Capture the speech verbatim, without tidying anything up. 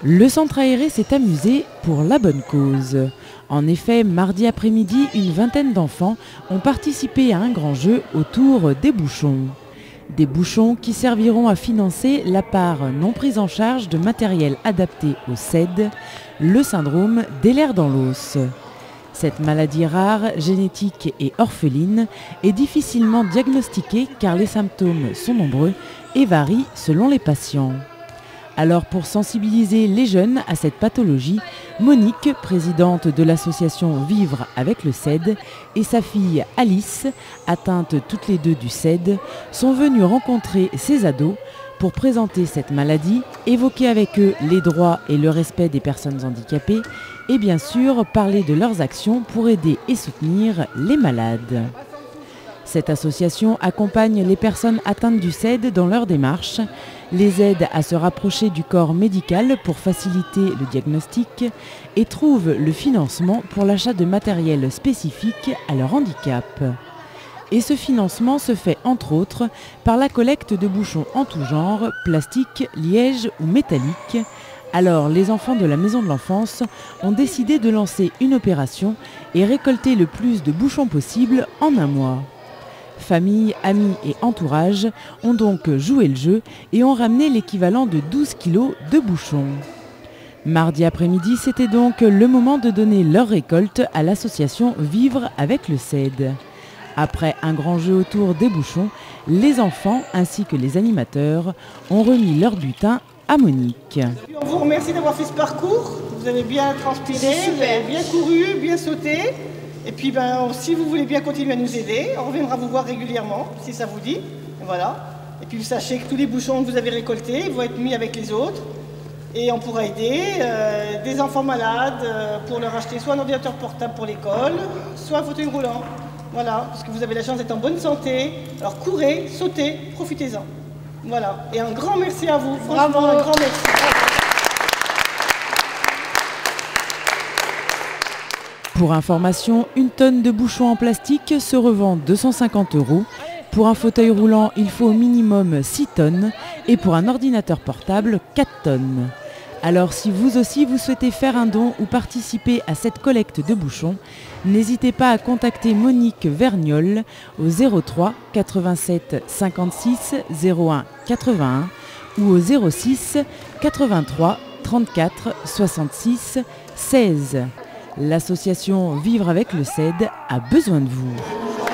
Le centre aéré s'est amusé pour la bonne cause. En effet, mardi après-midi, une vingtaine d'enfants ont participé à un grand jeu autour des bouchons. Des bouchons qui serviront à financer la part non prise en charge de matériel adapté au C E D, le syndrome d'Ehlers dans l'os. Cette maladie rare, génétique et orpheline est difficilement diagnostiquée car les symptômes sont nombreux et varient selon les patients. Alors pour sensibiliser les jeunes à cette pathologie, Monique, présidente de l'association Vivre avec le C E D, et sa fille Alice, atteinte toutes les deux du C E D, sont venues rencontrer ces ados pour présenter cette maladie, évoquer avec eux les droits et le respect des personnes handicapées et bien sûr parler de leurs actions pour aider et soutenir les malades. Cette association accompagne les personnes atteintes du C E D dans leur démarche, les aide à se rapprocher du corps médical pour faciliter le diagnostic et trouve le financement pour l'achat de matériel spécifique à leur handicap. Et ce financement se fait entre autres par la collecte de bouchons en tout genre, plastique, liège ou métallique. Alors les enfants de la Maison de l'Enfance ont décidé de lancer une opération et récolter le plus de bouchons possible en un mois. Famille, amis et entourage ont donc joué le jeu et ont ramené l'équivalent de douze kilos de bouchons. Mardi après-midi, c'était donc le moment de donner leur récolte à l'association Vivre avec le C E D. Après un grand jeu autour des bouchons, les enfants ainsi que les animateurs ont remis leur butin à Monique. On vous remercie d'avoir fait ce parcours. Vous avez bien transpiré, vous avez bien couru, bien sauté. Et puis ben, si vous voulez bien continuer à nous aider, on reviendra vous voir régulièrement, si ça vous dit. Et voilà. Et puis sachez que tous les bouchons que vous avez récoltés vont être mis avec les autres. Et on pourra aider euh, des enfants malades euh, pour leur acheter soit un ordinateur portable pour l'école, soit un fauteuil roulant. Voilà, parce que vous avez la chance d'être en bonne santé. Alors courez, sautez, profitez-en. Voilà. Et un grand merci à vous. Franchement, Bravo. un grand merci. Pour information, une tonne de bouchons en plastique se revend deux cent cinquante euros. Pour un fauteuil roulant, il faut au minimum six tonnes et pour un ordinateur portable, quatre tonnes. Alors si vous aussi vous souhaitez faire un don ou participer à cette collecte de bouchons, n'hésitez pas à contacter Monique Vergnol au zéro trois quatre-vingt-sept cinquante-six zéro un quatre-vingt-un ou au zéro six quatre-vingt-trois trente-quatre soixante-six seize. L'association Vivre avec le C E D a besoin de vous.